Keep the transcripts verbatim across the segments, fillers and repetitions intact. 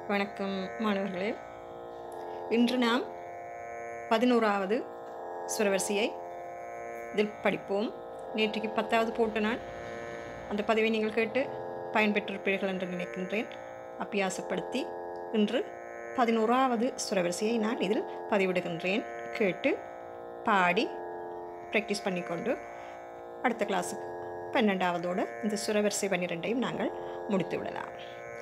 வணக்கம் மாணவர்களே. இன்று நாம் பதினோராவது சுரவரிசையை இதில் படிப்போம். நேற்றுக்கு பத்தாவது போட்டு நான் அந்த பதிவை நீங்கள் கேட்டு பயன்பெற்றிருப்பீர்கள் என்று நினைக்கின்றேன். அபியாசப்படுத்தி இன்று பதினோராவது சுரவரிசையை நான் இதில் பதிவிடுகின்றேன். கேட்டு பாடி ப்ராக்டிஸ் பண்ணிக்கொண்டு அடுத்த கிளாஸுக்கு பன்னெண்டாவதோடு இந்த சுரவரிசை பன்னிரெண்டையும் நாங்கள் முடித்து விடலாம்.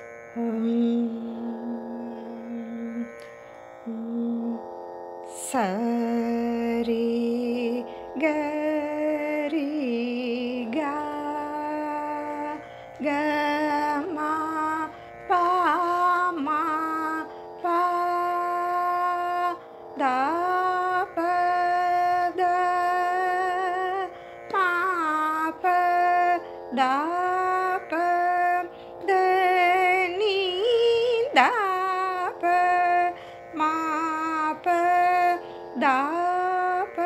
சரி கரி கா கமா பாமா பா தா ப த மா ப தா ப த நீ தா ப மா ப தா ப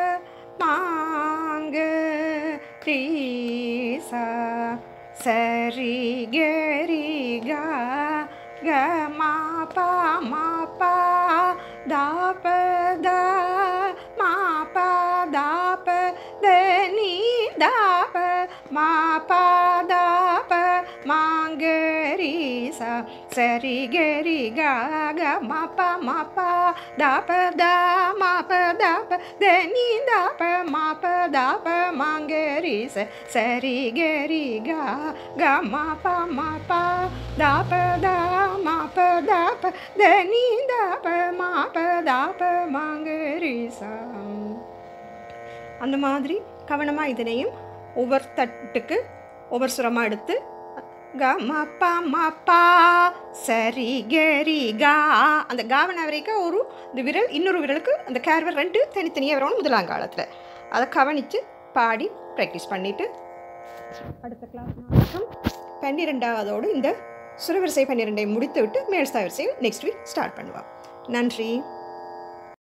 மாங்க ரி சா சரி கரி கா க மா பா மா பா தா ப தா மா பா தா ப த நீ தா ப மா பா தா ப மாங்க ரி சா சரி கரி கா க மா பா மா பா தா ப தா மா ப தா ப த நீ தா ப மா ப தா ப மாங்க ரி சா சரி கரி கா க மா பா மா பா தா ப தா மா ப தா ப த நீ தா ப மா ப தா ப மாங்க ரி சா. அந்த மாதிரி கவனமாக இதனையும் ஒவ்வொரு தட்டுக்கு ஒவ்வொரு சுரமாக எடுத்து க ம ப ம பா சரி கரி கா அந்த காவன வரைக்கும் ஒரு இந்த விரல் இன்னொரு விரலுக்கு அந்த கேர்வர் ரெண்டு தனித்தனியாக வரணும் முதலாங்காலத்தில். அதை கவனித்து பாடி ப்ராக்டிஸ் பண்ணிவிட்டு அடுத்த கிளாஸ் நாளைக்கும் பன்னிரெண்டாவதோடு இந்த சுரவரிசை பன்னிரெண்டை முடித்து விட்டு மேல்ஸ்தா வரிசையை நெக்ஸ்ட் வீக் ஸ்டார்ட் பண்ணுவோம். நன்றி.